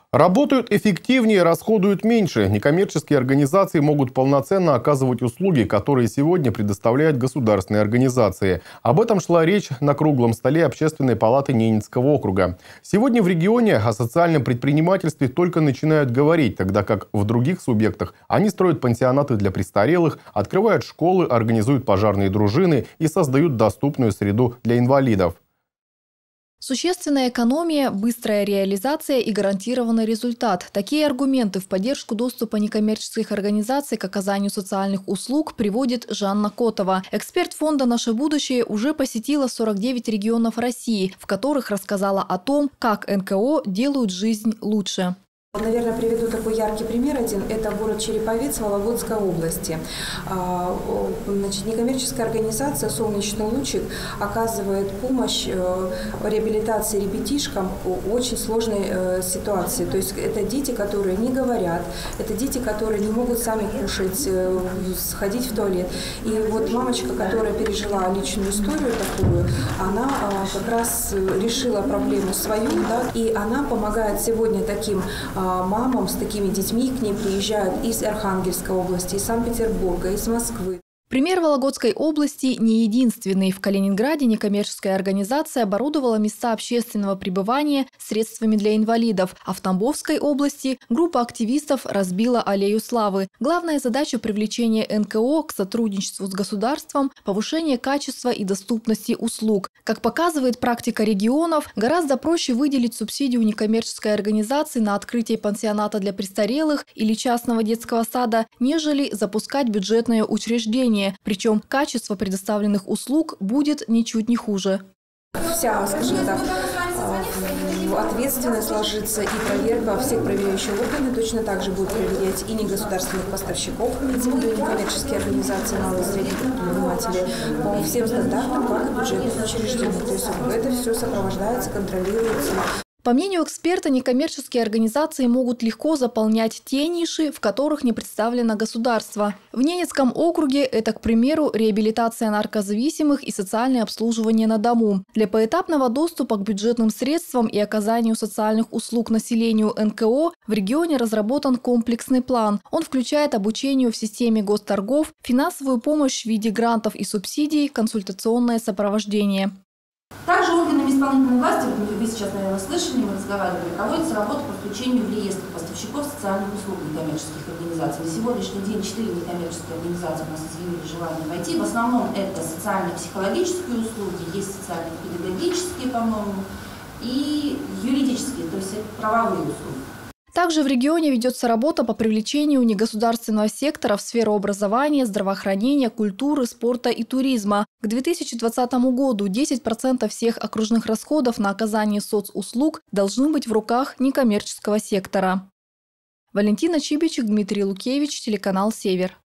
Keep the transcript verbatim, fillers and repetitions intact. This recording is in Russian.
Работают эффективнее, расходуют меньше. Некоммерческие организации могут полноценно оказывать услуги, которые сегодня предоставляют государственные организации. Об этом шла речь на круглом столе Общественной палаты Ненецкого округа. Сегодня в регионе о социальном предпринимательстве только начинают говорить, тогда как в других субъектах они строят пансионаты для престарелых, открывают школы, организуют пожарные дружины и создают доступную среду для инвалидов. Существенная экономия, быстрая реализация и гарантированный результат. Такие аргументы в поддержку доступа некоммерческих организаций к оказанию социальных услуг приводит Жанна Котова. Эксперт фонда «Наше будущее» уже посетила сорок девять регионов России, в которых рассказала о том, как эн ка о делают жизнь лучше. Наверное, приведу такой яркий пример один. Это город Череповец Вологодской области. Значит, некоммерческая организация «Солнечный лучик» оказывает помощь в реабилитации ребятишкам в очень сложной ситуации. То есть это дети, которые не говорят, это дети, которые не могут сами кушать, сходить в туалет. И вот мамочка, которая пережила личную историю такую, она как раз решила проблему свою, да, и она помогает сегодня таким мамам с такими детьми, к ней приезжают из Архангельской области, из Санкт-Петербурга, из Москвы. Пример Вологодской области не единственный. В Калининграде некоммерческая организация оборудовала места общественного пребывания средствами для инвалидов, а в Тамбовской области группа активистов разбила аллею славы. Главная задача – привлечение эн ка о к сотрудничеству с государством, повышение качества и доступности услуг. Как показывает практика регионов, гораздо проще выделить субсидию некоммерческой организации на открытие пансионата для престарелых или частного детского сада, нежели запускать бюджетное учреждение. Причем качество предоставленных услуг будет ничуть не хуже. Вся, скажем так, ответственность ложится и проверка всех проверяющих органов точно так же будет проверять и негосударственных поставщиков, эти некоммерческие организации, малые и средние предприниматели, по всем стандартам, как и бюджетных учреждений. То есть это все сопровождается, контролируется. По мнению эксперта, некоммерческие организации могут легко заполнять те ниши, в которых не представлено государство. В Ненецком округе это, к примеру, реабилитация наркозависимых и социальное обслуживание на дому. Для поэтапного доступа к бюджетным средствам и оказанию социальных услуг населению эн ка о в регионе разработан комплексный план. Он включает обучение в системе госторгов, финансовую помощь в виде грантов и субсидий, консультационное сопровождение. Также органами исполнительной власти, вы сейчас, наверное, слышали, мы разговаривали, проводится работа по включению в реестр поставщиков социальных услуг некоммерческих организаций. На сегодняшний день четыре некоммерческие организации у нас изъявили желание войти. В основном это социально-психологические услуги, есть социально-педагогические, по-моему, и юридические, то есть это правовые услуги. Также в регионе ведется работа по привлечению негосударственного сектора в сферу образования, здравоохранения, культуры, спорта и туризма. К две тысячи двадцатому году десять процентов всех окружных расходов на оказание соцуслуг должны быть в руках некоммерческого сектора. Валентина Чибичек, Дмитрий Лукевич, телеканал «Север».